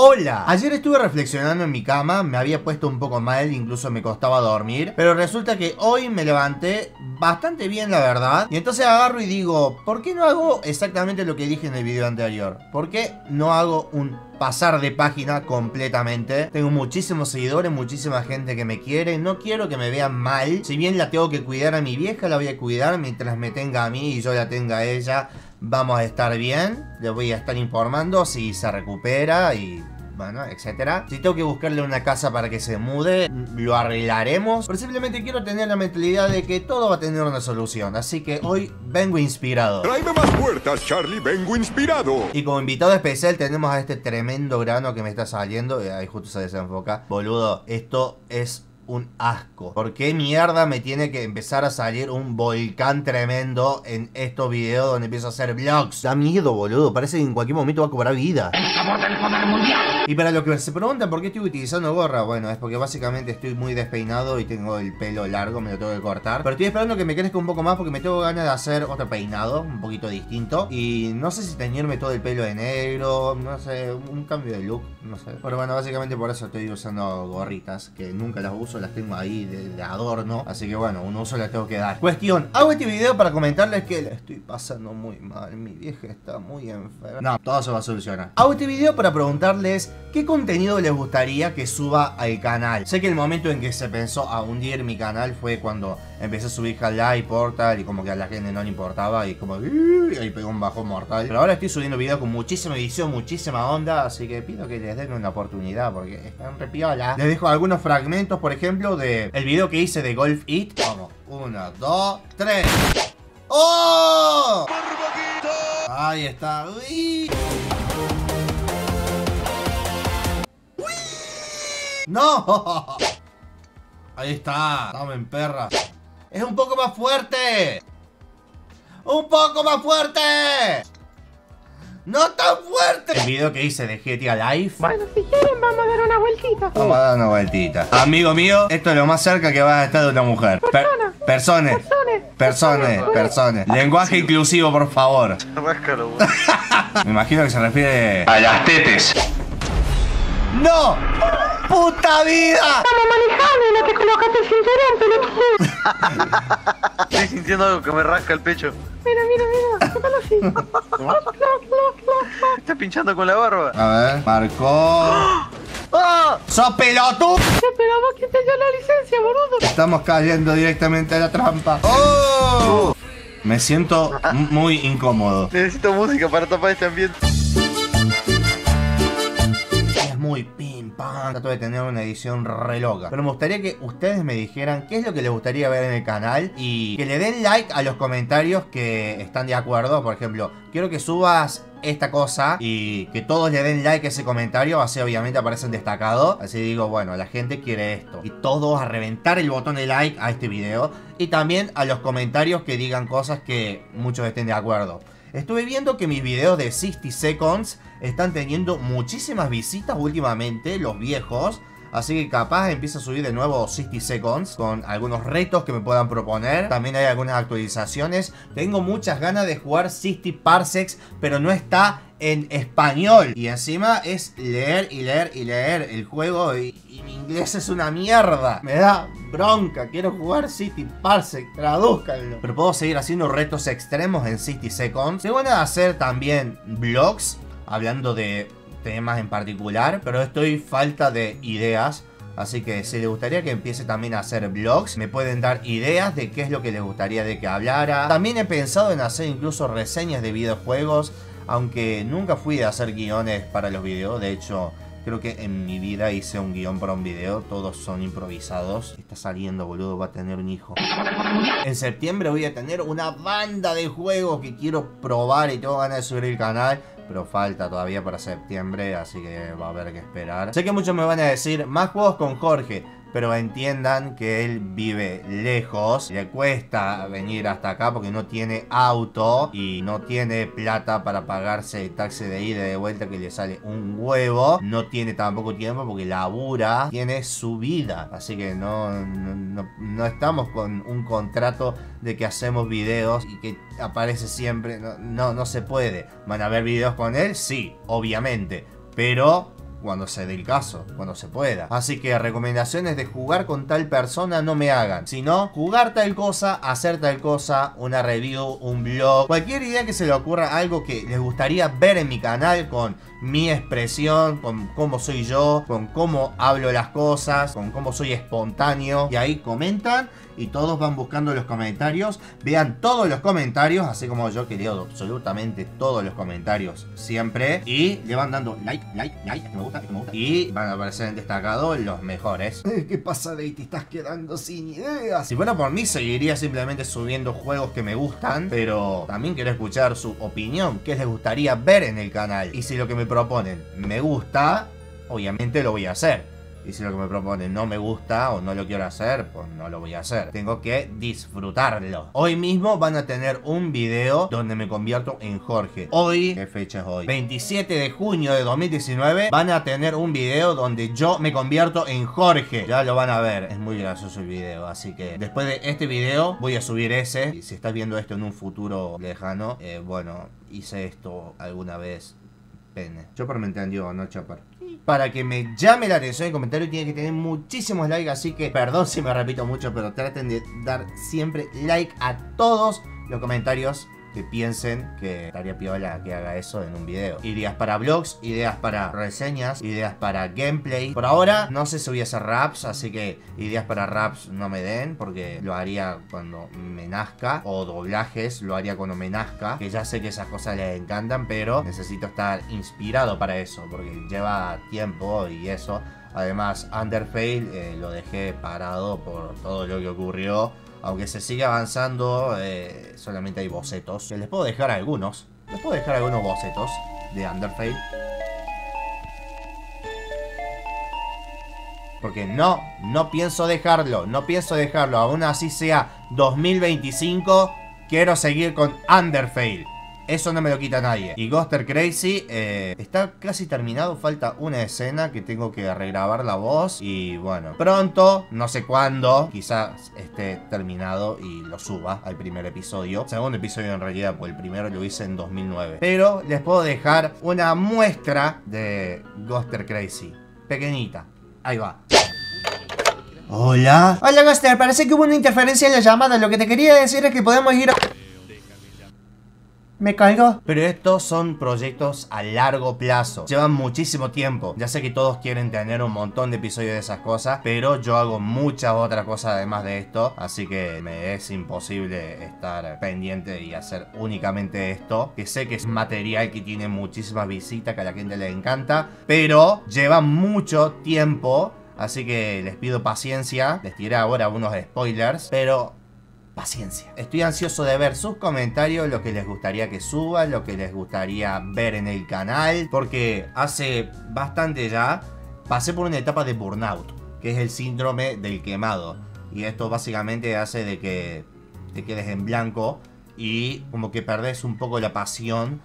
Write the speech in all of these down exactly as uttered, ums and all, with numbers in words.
Hola. Ayer estuve reflexionando en mi cama, me había puesto un poco mal, incluso me costaba dormir, pero resulta que hoy me levanté bastante bien, la verdad. Y entonces agarro y digo, ¿por qué no hago exactamente lo que dije en el video anterior? ¿Por qué no hago un pasar de página completamente? Tengo muchísimos seguidores, muchísima gente que me quiere, no quiero que me vean mal. Si bien la tengo que cuidar a mi vieja, la voy a cuidar mientras me tenga a mí y yo la tenga a ella. Vamos a estar bien, le voy a estar informando si se recupera y... bueno, etcétera. Si tengo que buscarle una casa para que se mude, lo arreglaremos. Pero simplemente quiero tener la mentalidad de que todo va a tener una solución. Así que hoy vengo inspirado. Tráeme más puertas, Charlie, vengo inspirado. Y como invitado especial tenemos a este tremendo grano que me está saliendo. Ahí justo se desenfoca. Boludo, esto es un asco. ¿Por qué mierda me tiene que empezar a salir un volcán tremendo en estos videos donde empiezo a hacer vlogs? Da miedo, boludo. Parece que en cualquier momento va a cobrar vida. El sabor del poder mundial. Y para los que se preguntan por qué estoy utilizando gorra, bueno, es porque básicamente estoy muy despeinado y tengo el pelo largo, me lo tengo que cortar. Pero estoy esperando que me crezca un poco más porque me tengo ganas de hacer otro peinado, un poquito distinto. Y no sé si teñirme todo el pelo de negro, no sé, un cambio de look, no sé. Pero bueno, básicamente por eso estoy usando gorritas, que nunca las uso, las tengo ahí de, de adorno. Así que bueno, un uso las tengo que dar. Cuestión, hago este video para comentarles que la estoy pasando muy mal, mi vieja está muy enferma. No, todo se va a solucionar. Hago este video para preguntarles qué contenido les gustaría que suba al canal. Sé que el momento en que se pensó a hundir mi canal fue cuando empecé a subir Half-Life, Portal y como que a la gente no le importaba y como y ahí pegó un bajón mortal. Pero ahora estoy subiendo videos con muchísima edición, muchísima onda, así que pido que les den una oportunidad porque están re piola. Les dejo algunos fragmentos, por ejemplo, de el video que hice de Golf It. Vamos, uno, dos, tres. ¡Oh! Ahí está. Uy. ¡No! Ahí está. Dame en perra. ¡Es un poco más fuerte! ¡Un poco más fuerte! ¡No tan fuerte! El video que hice de G T A Live. Bueno, si quieren vamos a dar una vueltita. Vamos a dar una vueltita. Amigo mío, esto es lo más cerca que vas a estar de una mujer. Per personas. Personas. Personas. Lenguaje inclusivo, por favor. Me imagino que se refiere A las tetes. ¡No! ¡Puta vida! Estamos manejando y no te colocaste el cinturón, pelotudo. Estoy sintiendo algo que me rasca el pecho. Mira, mira, mira, tócalo así. Loc, loc, loc, loc. Está pinchando con la barba. A ver, marcó. ¡Ah! ¡Sos pelotudo! Sí, pero vos quién te dio la licencia, boludo. Estamos cayendo directamente a la trampa. ¡Oh! Me siento muy incómodo. Necesito música para tapar este ambiente. Es muy pim pam. Trato de tener una edición re loca. Pero me gustaría que ustedes me dijeran qué es lo que les gustaría ver en el canal. Y que le den like a los comentarios que están de acuerdo. Por ejemplo, quiero que subas esta cosa y que todos le den like a ese comentario. Así obviamente aparecen destacados. Así digo, bueno, la gente quiere esto. Y todos a reventar el botón de like a este video. Y también a los comentarios que digan cosas que muchos estén de acuerdo. Estuve viendo que mis videos de sesenta seconds están teniendo muchísimas visitas últimamente, los viejos. Así que capaz empiezo a subir de nuevo sesenta seconds con algunos retos que me puedan proponer. También hay algunas actualizaciones. Tengo muchas ganas de jugar sesenta parsecs, pero no está en español. Y encima es leer y leer y leer el juego y, y mi inglés es una mierda. Me da bronca, quiero jugar sesenta parsecs, tradúzcanlo. Pero puedo seguir haciendo retos extremos en sesenta seconds. Se van a hacer también vlogs hablando de temas en particular, pero estoy falta de ideas. Así que si les gustaría que empiece también a hacer vlogs, me pueden dar ideas de qué es lo que les gustaría de que hablara. También he pensado en hacer incluso reseñas de videojuegos, aunque nunca fui a hacer guiones para los videos. De hecho, creo que en mi vida hice un guión para un video. Todos son improvisados. Está saliendo, boludo, va a tener un hijo. En septiembre voy a tener una banda de juegos que quiero probar y tengo ganas de subir el canal. Pero falta todavía para septiembre, así que va a haber que esperar. Sé que muchos me van a decir, más juegos con Jorge. Pero entiendan que él vive lejos, le cuesta venir hasta acá porque no tiene auto y no tiene plata para pagarse el taxi de ida y de vuelta que le sale un huevo. No tiene tampoco tiempo porque labura, tiene su vida. Así que no, no, no, no estamos con un contrato de que hacemos videos y que aparece siempre. No, no, no se puede. ¿Van a ver videos con él? Sí, obviamente. Pero cuando se dé el caso, cuando se pueda. Así que recomendaciones de jugar con tal persona no me hagan, sino jugar tal cosa, hacer tal cosa, una review, un blog, cualquier idea que se le ocurra, algo que les gustaría ver en mi canal con mi expresión, con cómo soy yo, con cómo hablo las cosas, con cómo soy espontáneo. Y ahí comentan y todos van buscando los comentarios. Vean todos los comentarios, así como yo que leo absolutamente todos los comentarios siempre. Y le van dando like, like, like, que me gusta, que me gusta. Y van a aparecer en destacado los mejores. ¿Qué pasa, Dave? Te estás quedando sin ideas. Si fuera por mí, seguiría simplemente subiendo juegos que me gustan. Pero también quiero escuchar su opinión. ¿Qué les gustaría ver en el canal? Y si lo que me proponen me gusta, obviamente lo voy a hacer. Y si lo que me proponen no me gusta o no lo quiero hacer, pues no lo voy a hacer. Tengo que disfrutarlo. Hoy mismo van a tener un video donde me convierto en Jorge. Hoy, ¿qué fecha es hoy? veintisiete de junio de dos mil diecinueve. Van a tener un video donde yo me convierto en Jorge. Ya lo van a ver. Es muy gracioso el video. Así que después de este video voy a subir ese. Y si estás viendo esto en un futuro lejano, eh, bueno, hice esto alguna vez. Pene. Chopper me entendió, ¿no, Chopper? Para que me llame la atención el comentario tiene que tener muchísimos likes. Así que perdón si me repito mucho, pero traten de dar siempre like a todos los comentarios que piensen que estaría piola que haga eso en un video. Ideas para vlogs, ideas para reseñas, ideas para gameplay. Por ahora no sé si voy a hacer raps, así que ideas para raps no me den, porque lo haría cuando me nazca. O doblajes, lo haría cuando me nazca, que ya sé que esas cosas les encantan, pero necesito estar inspirado para eso, porque lleva tiempo y eso. Además, Undertale eh, lo dejé parado por todo lo que ocurrió. Aunque se sigue avanzando, eh, solamente hay bocetos. Les puedo dejar algunos. Les puedo dejar algunos bocetos de Undertale. Porque no, no pienso dejarlo. No pienso dejarlo. Aún así sea dos mil veinticinco, quiero seguir con Undertale. Eso no me lo quita nadie. Y Ghoster Crazy eh, está casi terminado. Falta una escena que tengo que regrabar la voz. Y bueno, pronto, no sé cuándo, quizás esté terminado y lo suba al primer episodio. Segundo episodio en realidad, porque el primero lo hice en dos mil nueve. Pero les puedo dejar una muestra de Ghoster Crazy. Pequeñita. Ahí va. Hola. Hola, Ghoster. Parece que hubo una interferencia en la llamada. Lo que te quería decir es que podemos ir a... Me caigo. Pero estos son proyectos a largo plazo. Llevan muchísimo tiempo. Ya sé que todos quieren tener un montón de episodios de esas cosas, pero yo hago muchas otras cosas además de esto. Así que me es imposible estar pendiente y hacer únicamente esto. Que sé que es material que tiene muchísimas visitas, que a la gente le encanta, pero lleva mucho tiempo. Así que les pido paciencia. Les tiré ahora unos spoilers, pero... paciencia. Estoy ansioso de ver sus comentarios, lo que les gustaría que suba, lo que les gustaría ver en el canal, porque hace bastante ya pasé por una etapa de burnout, que es el síndrome del quemado. Y esto básicamente hace de que te quedes en blanco y como que perdés un poco la pasión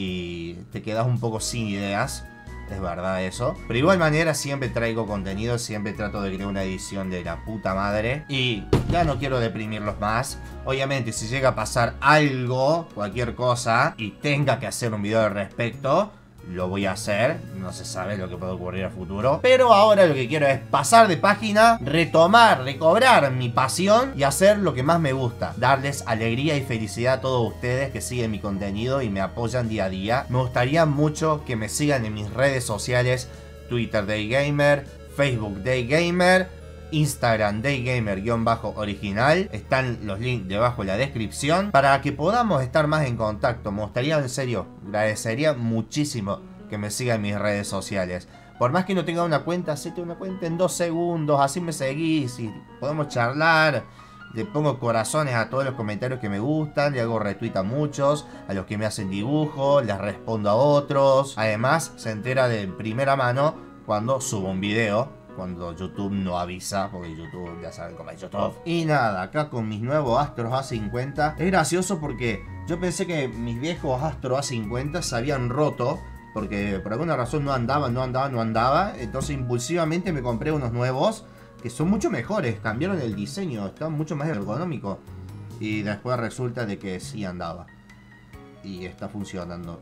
y te quedas un poco sin ideas. Es verdad eso. Pero de igual manera siempre traigo contenido. Siempre trato de crear una edición de la puta madre. Y ya no quiero deprimirlos más. Obviamente si llega a pasar algo, cualquier cosa, y tenga que hacer un video al respecto, lo voy a hacer. No se sabe lo que puede ocurrir a futuro. Pero ahora lo que quiero es pasar de página, retomar, recobrar mi pasión y hacer lo que más me gusta. Darles alegría y felicidad a todos ustedes que siguen mi contenido y me apoyan día a día. Me gustaría mucho que me sigan en mis redes sociales. Twitter Daygamer, Facebook Daygamer, Instagram Daygamer-original. Están los links debajo en la descripción para que podamos estar más en contacto. Me gustaría, en serio, agradecería muchísimo que me sigan en mis redes sociales. Por más que no tenga una cuenta, hacete una cuenta en dos segundos. Así me seguís y podemos charlar. Le pongo corazones a todos los comentarios que me gustan. Le hago retweet a muchos. A los que me hacen dibujos. Les respondo a otros. Además, se entera de primera mano cuando subo un video. Cuando YouTube no avisa, porque YouTube, ya saben cómo es YouTube. Y nada, acá con mis nuevos Astros A cincuenta. Es gracioso porque yo pensé que mis viejos Astros A cincuenta se habían roto, porque por alguna razón no andaban, no andaban, no andaba. Entonces impulsivamente me compré unos nuevos que son mucho mejores. Cambiaron el diseño, están mucho más ergonómicos. Y después resulta de que sí andaba. Y está funcionando.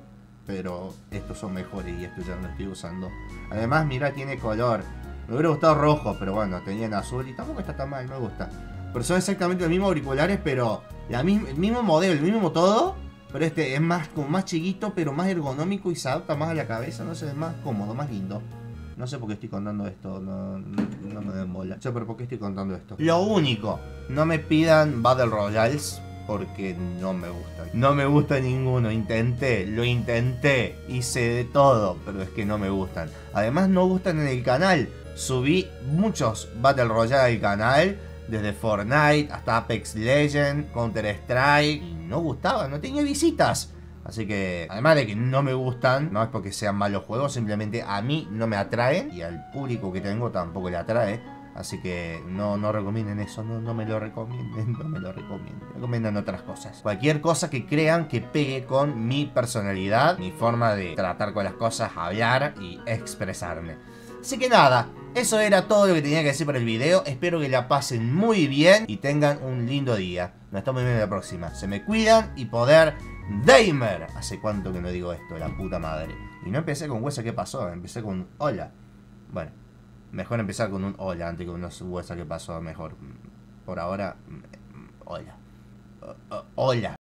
pero estos son mejores y estos ya no los estoy usando. Además, mira, tiene color. Me hubiera gustado rojo, pero bueno, tenían azul y tampoco está tan mal, me gusta. Pero son exactamente los mismos auriculares, pero la misma, el mismo modelo, el mismo todo. Pero este es más, como más chiquito, pero más ergonómico y se adapta más a la cabeza, no sé, es más cómodo, más lindo. No sé por qué estoy contando esto, no, no, no me den bola. No sé por qué estoy contando esto. Lo único, no me pidan Battle Royales porque no me gusta. No me gusta ninguno, intenté, lo intenté, hice de todo, pero es que no me gustan. Además no gustan en el canal. Subí muchos Battle Royale al canal, desde Fortnite hasta Apex Legends, Counter Strike, y no gustaba, no tenía visitas. Así que, además de que no me gustan, no es porque sean malos juegos, simplemente a mí no me atraen y al público que tengo tampoco le atrae. Así que no, no recomienden eso, no, no me lo recomienden, no me lo recomienden. Recomiendan otras cosas. Cualquier cosa que crean que pegue con mi personalidad, mi forma de tratar con las cosas, hablar y expresarme. Así que nada, eso era todo lo que tenía que decir para el video. Espero que la pasen muy bien y tengan un lindo día. Nos estamos viendo la próxima. Se me cuidan y poder Damer. Hace cuánto que no digo esto, la puta madre. Y no empecé con huesa, ¿qué pasó? Empecé con un hola. Bueno, mejor empezar con un hola antes que un huesa, ¿qué pasó? Mejor. Por ahora, hola. Hola.